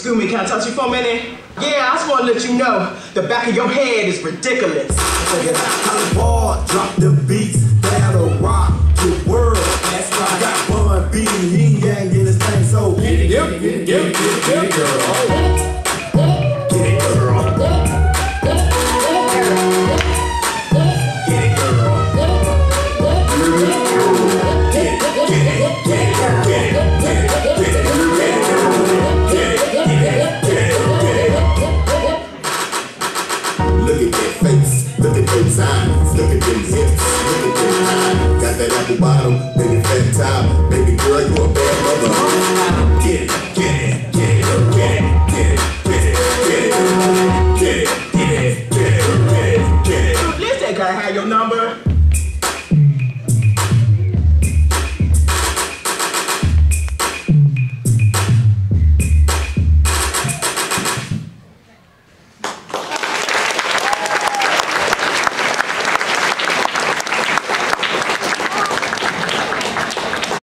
Excuse me, can I touch you for a minute? Yeah, I just want to let you know the back of your head is ridiculous. Hard, drop the beats, that'll rock the world. That's right. I got one beat, yin yang in this thing, so get it, get it, get it, get it, get it, girl. Get it, girl. Get it, girl. Look at that face, look at those eyes, look at them hips, look at them eyes. Got that apple bottom, baby fat top, baby girl, you a bad mother. Get it, get it, get it, get it, get it.